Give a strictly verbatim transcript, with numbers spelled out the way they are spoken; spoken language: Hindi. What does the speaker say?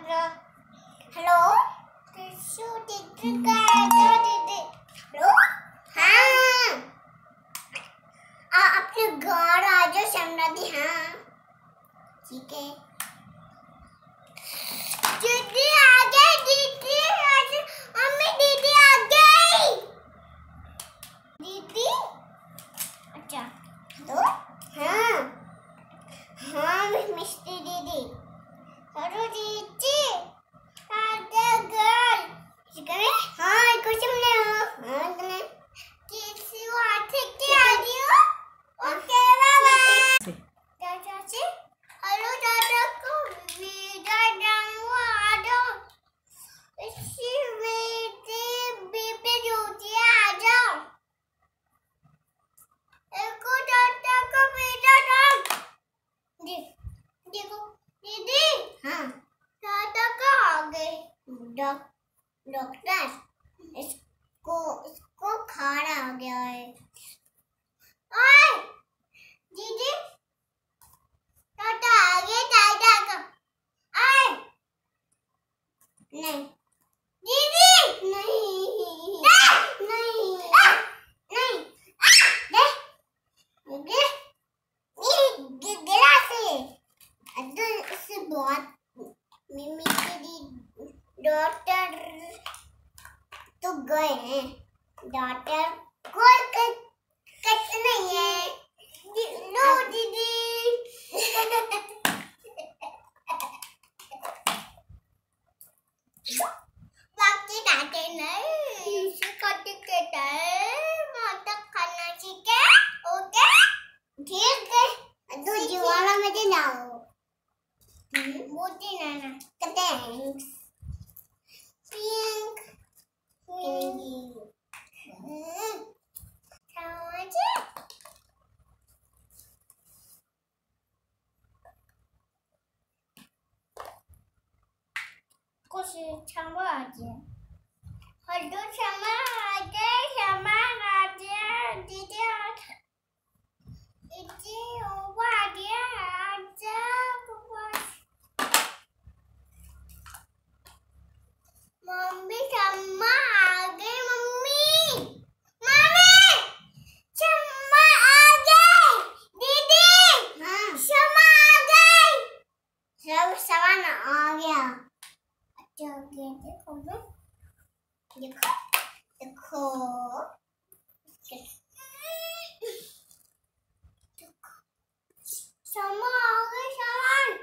हेलो टिश्यू दीदी का दीदी हेलो हाँ आ अपने घर आ जाओ शमरा दी हाँ ठीक है दीदी आ गई दीदी आ गई मम्मी दीदी आ गई दीदी अच्छा हेलो हाँ हाँ मिस्टी दीदी हेलो दीदी हाँ कुछ नहीं हाँ तुमने किसी वाटे के आ रही हो ओके बाय चाचा जी हेलो चाचा को वीडियो डालूं आ जाओ इसी वीडियो बीबी जूती आ जाओ एको चाचा को वीडियो डाल जी देखो दीदी हाँ चाचा का आ गए डॉक्टर डॉक्टर इसको इसको खाना आ गया है ओए दीदी टाटा आ गया टाटा का आए नहीं दीदी नहीं नहीं नहीं दे गिरा से अदर से बहुत मिमी के डॉक्टर तो गए हैं डॉक्टर कोई कट कट नहीं है लो दीदी बाकी डांटे नहीं कट के माता खाना ठीक है ओके ठीक है तो जीवाना में दे ना मोटी नाना थैंक्स पिंक पिंकी समझे कुछ क्षमा आ गया हल्दू क्षमा आ गया क्षमा आ गया दीदी इतनी ओवर आ गया आजा मम्मी क्षमा आ गई मम्मी मम्मी क्षमा आ गई दीदी हाँ क्षमा आ गई सब सामान आ गया अच्छा हो गया देखो ना देखो देखो क्षमा आ गई सामान